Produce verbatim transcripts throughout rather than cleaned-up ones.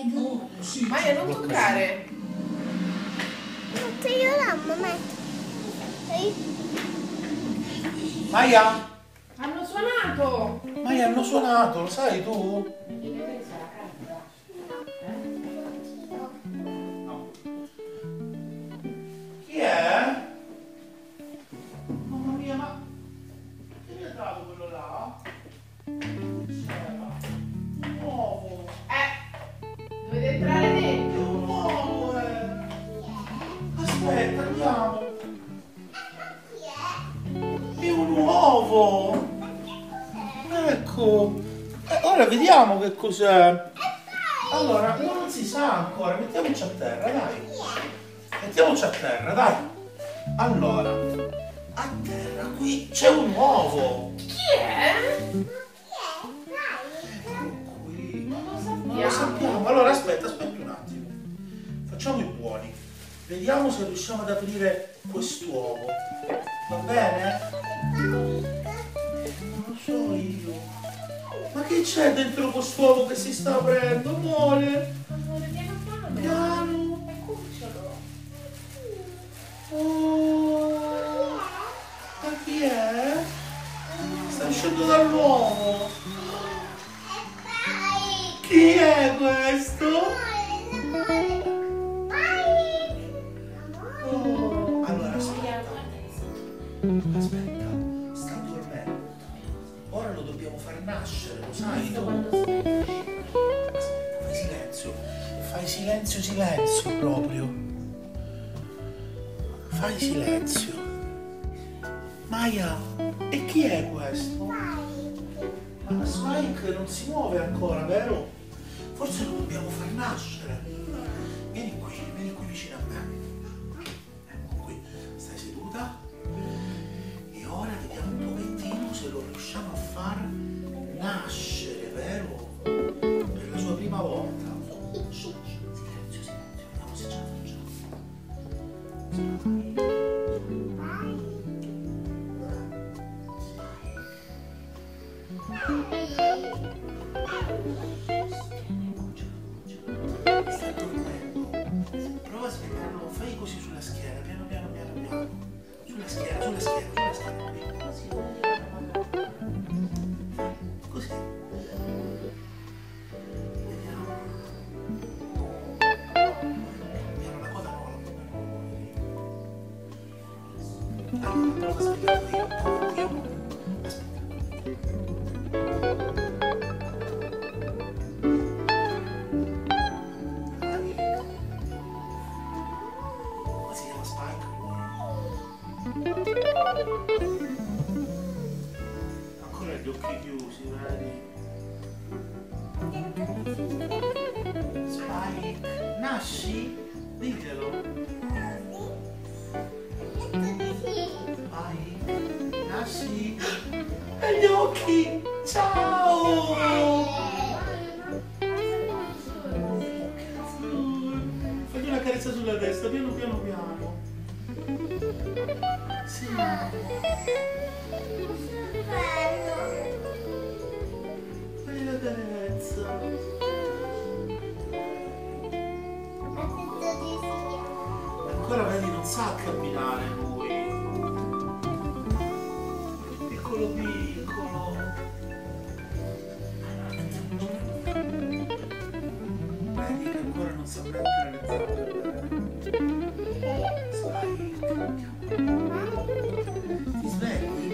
giù. Sì, Maya, non toccare. Non ti io la mamma. Maya? Hanno suonato. Maya, hanno suonato, lo sai tu? No. Chi è? Mamma mia, ma chi mi ha dato quello là? C'era un uovo. Eh, dovete entrare È dentro. un uovo, eh. Aspetta, andiamo. È un uovo. Ecco. Eh, ora vediamo che cos'è. Allora, no, non si sa ancora. Mettiamoci a terra, dai. Mettiamoci a terra, dai. Allora, a terra qui c'è un uovo. Chi è? Ecco qui. Non lo Non lo sappiamo. sappiamo. Allora, aspetta, aspetta un attimo. Facciamo i buoni. Vediamo se riusciamo ad aprire quest'uovo. Va bene? Non lo so io. Ma che c'è dentro quest'uovo che si sta aprendo, amore? Amore, piano piano. Piano. È cucciolo. Oh. Ma chi è? Sta uscendo dall'uovo. Chi è questo? Oh. Allora, aspetta. Aspetta, sta dormendo. Ora lo dobbiamo far nascere, lo sai tu? Aspetta, fai silenzio. Fai silenzio, silenzio proprio. Fai silenzio. Maya, e chi è questo? Ma Spike non si muove ancora, vero? Forse lo dobbiamo far nascere. Vieni qui, vieni qui vicino a me. Ecco qui, stai seduta. E ora vediamo un pochettino se lo riusciamo a far nascere, vero? Per la sua prima volta. Shh, silenzio, silenzio, vediamo se ce la facciamo. Ce la fai? Sta dormendo. Prova a svegliarlo, fai così sulla schiena, piano piano piano piano. Sulla schiena, sulla schiena, sulla schiena qui. Così. Così. Vediamo. Piano la coda no, la coda no. Allora, prova a svegliarlo io. Io. Ancora gli occhi chiusi, vedi? Spike, nasci? Diglielo. Spike, nasci? E gli occhi! Ciao! Fagli una carezza sulla testa, piano piano piano. Sì. Fai la carezza. Ancora vedi, non sa camminare lui. Piccolo piccolo. Vedi che ancora non sa mettere le zampe. Spike. Ti svegli?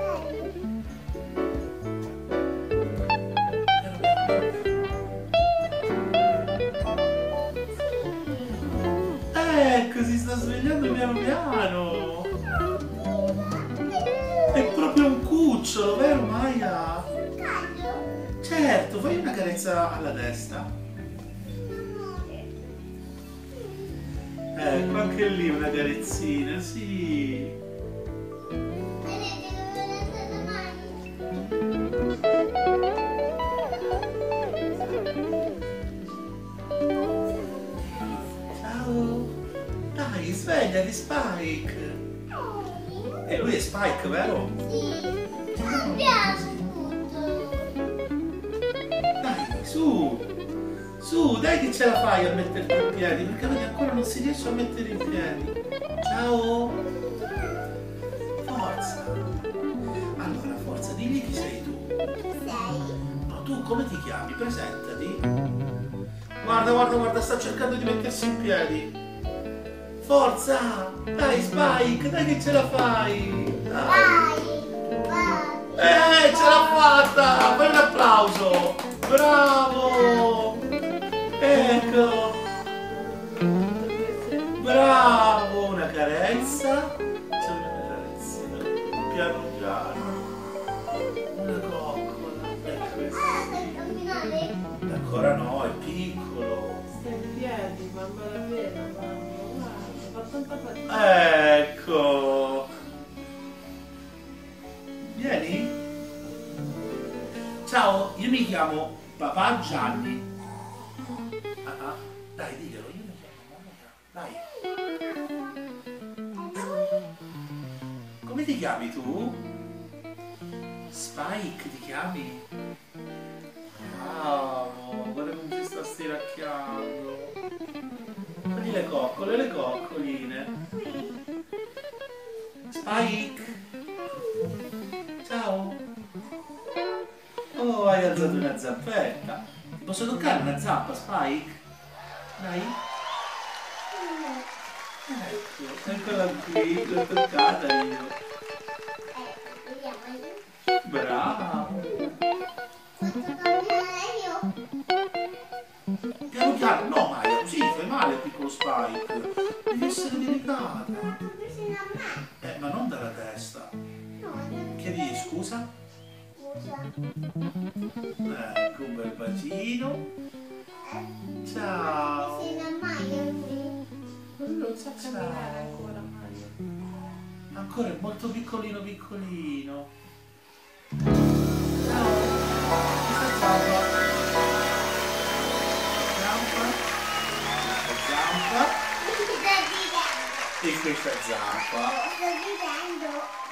Ecco, si sta svegliando piano piano. È proprio un cucciolo, vero Maya? Certo, fai una carezza alla testa. Ecco, anche lì una carezzina, sì. Ciao. Dai, svegliati Spike. E lui è Spike, vero? Sì. Mi piace tutto. Dai, su. Su, dai che ce la fai a metterti in piedi, perché vedi ancora non si riesce a mettere in piedi. Ciao. Forza. Allora, forza, digli chi sei tu. Chi sei? No, tu come ti chiami? Presentati. Guarda, guarda, guarda, sta cercando di mettersi in piedi. Forza! Dai, Spike, dai che ce la fai! Dai! Vai! Vai! Eh, ce l'ha fatta! Fai un applauso! Bravo! Ecco! Bravo! Una carezza! C'è una carezza! Piano piano! Una coccola! È Ah, così! per camminare? Ancora no, è piccolo! Stai in piedi, mamma la vera, mamma. Guarda, fa tanta fatica. Ecco! Vieni? Ciao, io mi chiamo papà Gianni. Ah, ah, dai, diglielo, io mi chiamo mamma Gianni. Dai. Come ti chiami tu? Spike ti chiami? Bravo, guarda come ti sta stiracchiando. Fagli le coccole, le coccoline. Spike. Ciao. Oh, hai alzato una zampetta. Ti posso toccare una zampa, Spike? Dai. Ecco, eccola qui, l'ho toccata io. Eh, vediamo. Bravo. Posso camminare io? Piano piano, no Maya, così fai male al piccolo Spike. Devi essere delicata. Vicino a me? Eh, ma non dalla testa. No, non Chiedi scusa? scusa. Ecco, un bel bacino. Ciao. Vicino a me, lui. Non sa camminare ancora, Mario. Ancora è molto piccolino piccolino. Ciao. Questa zampa. Zampa. Questa zampa. Mi sto ridendo. E questa zampa. Sto ridendo.